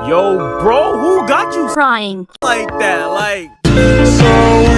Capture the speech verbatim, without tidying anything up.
Yo, bro, who got you crying like that? Like, So